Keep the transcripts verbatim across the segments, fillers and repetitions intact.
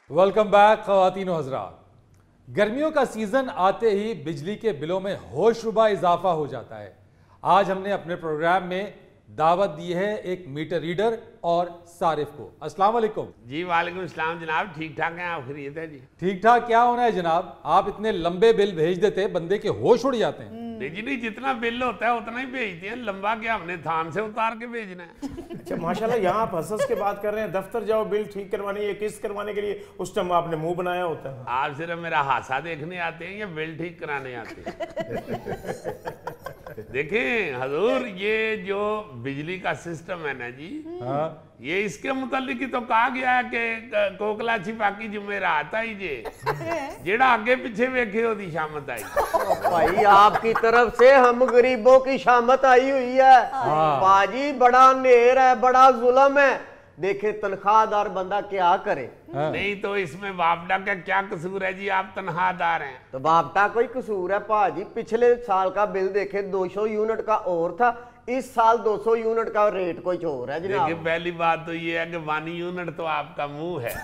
Welcome back ख़वातीन व हज़रात। गर्मियों का सीजन आते ही बिजली के बिलों में होशरुबा इजाफा हो जाता है। आज हमने अपने प्रोग्राम में दावत दी है एक मीटर रीडर और सारिफ को। अस्सलाम वालेकुम। जी वालेकुम सलाम जनाब, ठीक ठाक हैं आप? खैरियत है जी? ठीक ठाक क्या होना है जनाब, आप इतने लंबे बिल भेज देते बंदे के होश उड़ जाते हैं। नहीं जी नहीं, जितना बिल होता है उतना ही भेजते हैं, लंबा क्या हमने थान से उतार के भेजना है। अच्छा माशाल्लाह, यहाँ आप हंस के बात कर रहे हैं, दफ्तर जाओ बिल ठीक करवाने या किस्त करवाने के लिए उस टाइम आपने मुंह बनाया होता है। आप सिर्फ मेरा हादसा देखने आते हैं या बिल ठीक कराने आते हैं? देखें हजूर, ये जो बिजली का सिस्टम है ना जी, हाँ? ये इसके मुतालिक ही तो कहा गया है कि कोकला छिपाकी जुमेरात आई जे जेड़ा आगे पीछे वेखे ओदी शामत आई। भाई आपकी तरफ से हम गरीबों की शामत आई हुई है। बाजी बड़ा नेर है, बड़ा जुल्म है। देखे तनख्वाहदार बंदा क्या करे। हाँ। नहीं तो इसमें बापडा का क्या कसूर है जी, आप तनख्वाहदार हैं। तो बापटा कोई कसूर है भाजी? पिछले साल का बिल देखे दो सौ यूनिट का और था, इस साल दो सौ यूनिट का रेट कुछ और है जनाब। देखिए पहली बात तो ये है कि वन यूनिट तो आपका मुंह है।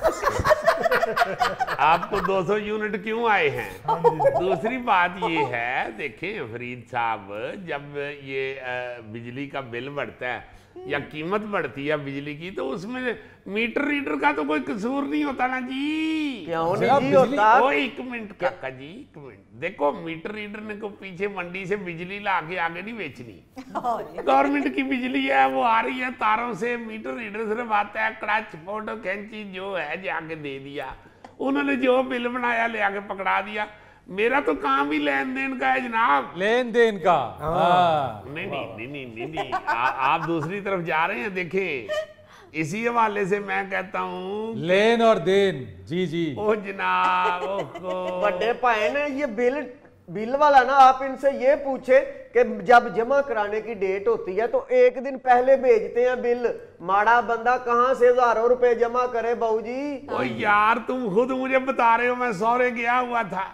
आपको दो सौ यूनिट क्यों आए हैं? दूसरी बात ये है, देखें फरीद साहब, जब ये बिजली का बिल बढ़ता है या कीमत बढ़ती है बिजली की, तो उसमें मीटर रीडर का तो कोई कसूर नहीं होता ना जी। क्यों नहीं जी होता? ओ एक मिनट काका जी, एक मिनट। देखो मीटर रीडर ने को पीछे मंडी से बिजली ला के आगे नहीं बेचनी। गवर्नमेंट की बिजली है, वो आ रही है तारों से, मीटर रीडर सिर्फ आता है क्लच फोटो कैंची जो है जाके दे दिया, उन्होंने जो बिल बनाया ले आके पकड़ा दिया। मेरा तो काम ही लेन देन का है जनाब, लेन देन का। हाँ। नहीं नहीं नहीं नहीं नहीं, नहीं। आ, आप दूसरी तरफ जा रहे हैं। देखें इसी हवाले से मैं कहता हूँ लेन और देन। जी जी। ओ जनाब, ओहो। बड़े भाई ने ये बिल बिल वाला ना, आप इनसे ये पूछे कि जब जमा कराने की डेट होती है तो एक दिन पहले भेजते हैं बिल। माड़ा बंदा कहाँ से हजारों रुपए जमा करे बहू जी? ओ यार तुम खुद मुझे बता रहे हो, मैं सौरे गया हुआ था,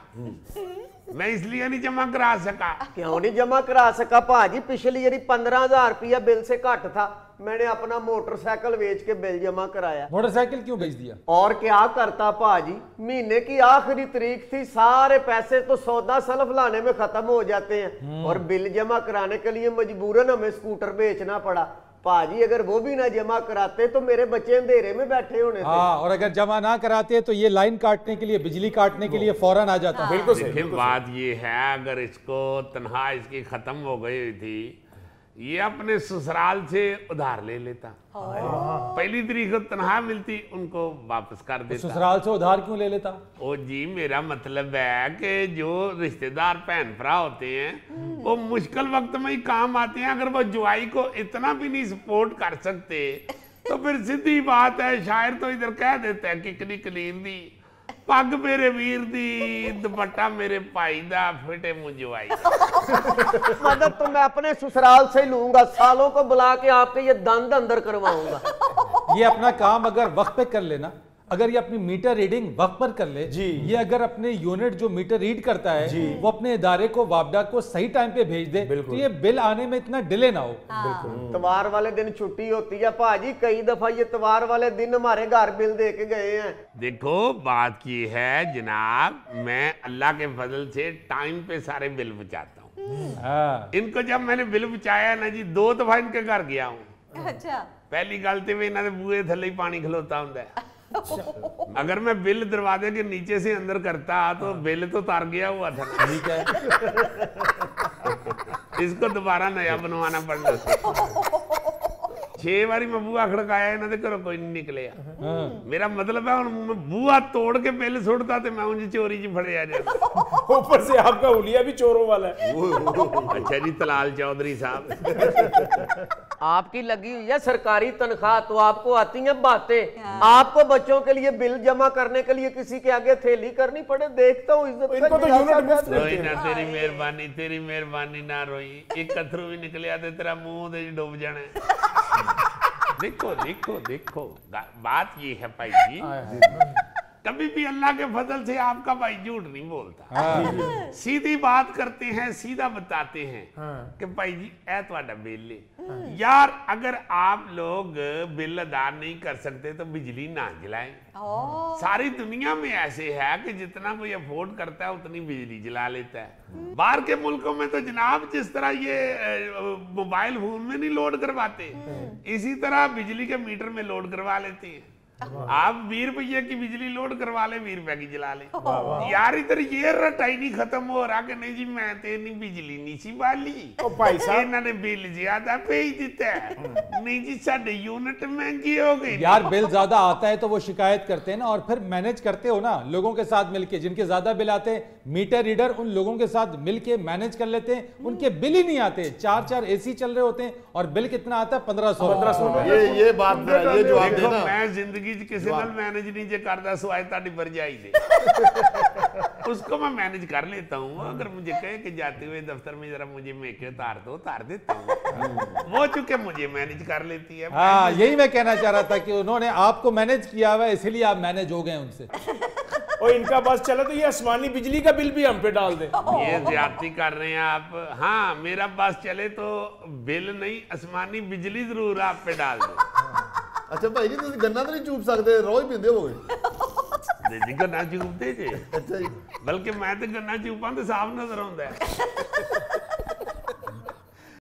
मैं इसलिए नहीं जमा करा सका। क्यों नहीं जमा करा सका भाजी? पिछली यदि पंद्रह हजार रुपया बिल से घट था, मैंने अपना मोटरसाइकिल बेच के बिल जमा कराया। मोटरसाइकिल क्यों बेच दिया? और क्या करता भाजी, महीने की आखिरी तारीख थी, सारे पैसे तो सौदा सलफ लाने में खत्म हो जाते हैं और बिल जमा कराने के लिए मजबूरन हमें स्कूटर बेचना पड़ा। भाजी अगर वो भी ना जमा कराते तो मेरे बच्चे अंधेरे में बैठे होने थे। हाँ, और अगर जमा ना कराते तो ये लाइन काटने के लिए, बिजली काटने के लिए फौरन आ जाता। हाँ। बिल्कुल सही। देखिए बात ये है, अगर इसको तनख्वाह इसकी खत्म हो गई हुई थी, ये अपने ससुराल से उधार ले लेता, पहली तारीख को तनख्वाह मिलती उनको वापस कर देता। ससुराल से उधार क्यों ले लेता? ओ जी मेरा मतलब है कि जो रिश्तेदार बहन भरा होते हैं वो मुश्किल वक्त में ही काम आते हैं। अगर वो जुआई को इतना भी नहीं सपोर्ट कर सकते तो फिर सीधी बात है, शायर तो इधर कह देता है किकनी कलीन दी, पग मेरे वीर दी, दुपट्टा मेरे भाई दा, फिटे मुझवाई। मदद तो मैं अपने ससुराल से ही लूंगा, सालों को बुला के आपके ये दंद अंदर करवाऊंगा। ये अपना काम अगर वक्त पे कर लेना, अगर ये अपनी मीटर रीडिंग वक्त पर कर ले जी, ये अगर अपने यूनिट जो मीटर रीड करता है जी, वो अपने इदारे को वापडा को सही टाइम पे भेज दे, तो ये बिल आने में इतना डिले ना हो। त्योहार वाले दिन छुट्टी होती है भाजी, कई दफा ये त्योहार वाले दिन हमारे घर बिल दे के गए हैं। देखो बात की है जनाब, मैं अल्लाह के फजल से टाइम पे सारे बिल बचाता हूँ। हाँ। इनको जब मैंने बिल बचाया ना जी, दो दफा इनके घर गया हूँ। अच्छा। पहली गल तो इन्हों के बूहे थले ही पानी खलोता होंगे। अगर मैं बिल दरवाजे के नीचे से अंदर करता तो बिल तो तार गया हुआ था। ठीक है। इसको दोबारा नया बनवाना पड़ना। छे बारी मैं बूहा खड़काया, इन्होंने घरों कोई नहीं निकलिया। मेरा मतलब है मैं बूहा तोड़ के बिल सुटता तो मैं उनकी चोरी च फड़िया जाता। ऊपर से आपका हुलिया भी चोरों वाला है। अच्छा जी तलाल चौधरी साहब, आपकी लगी हुई है सरकारी तनख्वाह तो आपको आती हैं बातें। आपको बच्चों के लिए बिल जमा करने के लिए किसी के आगे थैली करनी पड़े, देखता हूँ इज्जत इनको तो यूनिट मुफ्त रोई ना, तेरी मेहरबानी तेरी मेहरबानी ना रोई, एक कथरू भी निकलिया तो तेरा मुंह दे डूब जाना है। देखो देखो देखो बात ये है भाई जी, कभी भी अल्लाह के फजल से आपका भाई झूठ नहीं बोलता, हाँ। सीधी बात करते हैं, सीधा बताते हैं हाँ। कि भाई जी ए ਤੁਹਾਡਾ बिल है। यार अगर आप लोग बिल अदा नहीं कर सकते तो बिजली ना जलाएं। सारी दुनिया में ऐसे है कि जितना कोई अफोर्ड करता है उतनी बिजली जला लेता है। बाहर के मुल्कों में तो जनाब जिस तरह ये मोबाइल फोन में नहीं लोड करवाते, इसी तरह बिजली के मीटर में लोड करवा लेते हैं। आप बीस रुपये की बिजली लोड करवा ले, बीस रुपए की जला ले। यार इधर ये रटाई नहीं खत्म हो रहा कि नहीं जी मैं तो नहीं बिजली नहीं सी बाली, भाई साहब इन्होंने बिल ज्यादा भेज दिता है, नहीं जी साढ़े यूनिट महंगी हो गई। यार बिल ज्यादा आता है तो वो शिकायत करते हैं ना, और फिर मैनेज करते हो ना लोगों के साथ मिलके। जिनके ज्यादा बिल आते हैं मीटर रीडर उन लोगों के साथ मिलके मैनेज कर लेते हैं, उनके बिल ही नहीं आते। चार चार एसी चल रहे होते हैं और बिल कितना आता है? पंद्रह सौ पंद्रह सौ ये ये बात ये जो आप देखो देना मैं जिंदगी किसी नाल मैनेज नहीं जे करदा सुआए ताड़ी भरजाई दे उसको मैं मैनेज कर लेता हूँ। अगर मुझे कहे कि जाते हुए दफ्तर में जरा मुझे मेके उतार दो, उतार देता हूँ। वो चूंकि मुझे मैनेज कर लेती है। हाँ यही मैं कहना चाह रहा था कि उन्होंने आपको मैनेज किया हुआ है, इसीलिए आप मैनेज हो गए उनसे। और इनका बस चले तो ये आसमानी बिजली का बिल भी हम पे डाल दें। ये ज्यादती कर रहे हैं आप। हाँ मेरा बस चले तो बिल नहीं आसमानी बिजली जरूर आप पे डाल दो। अच्छा भाई जी ਤੁਸੀਂ ਗੰਨਾ ਤਾਂ ਨਹੀਂ ਚੂਪ ਸਕਦੇ, ਰੋਜ਼ ਪੀਂਦੇ ਹੋਗੇ? जी गन्ना चूपते जे, ਅੱਛਾ ਜੀ। बल्कि मैं तो गन्ना चूपां तो साफ नजर आउंदा है।